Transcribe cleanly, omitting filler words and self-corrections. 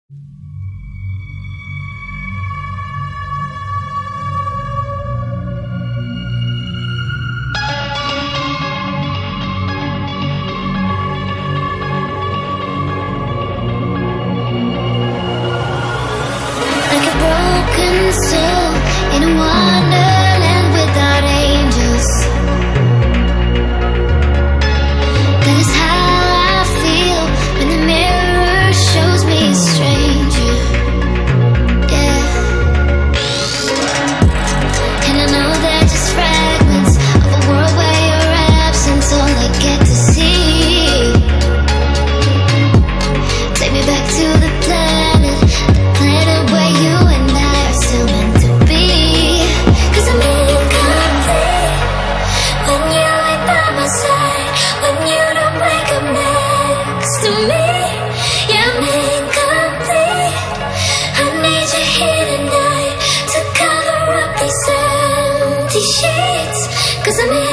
In a wonderland without angels, that is how I feel when the mirror shows me a stranger. Yeah, and I know they're just fragments of a world where your absence all I get to see. Take me back to the planet where you and I are still meant to be. 'Cause I'm incomplete when you ain't by my side, when you don't wake up next to me. Yeah, I'm incomplete. I need you here tonight to cover up these empty sheets. 'Cause I'm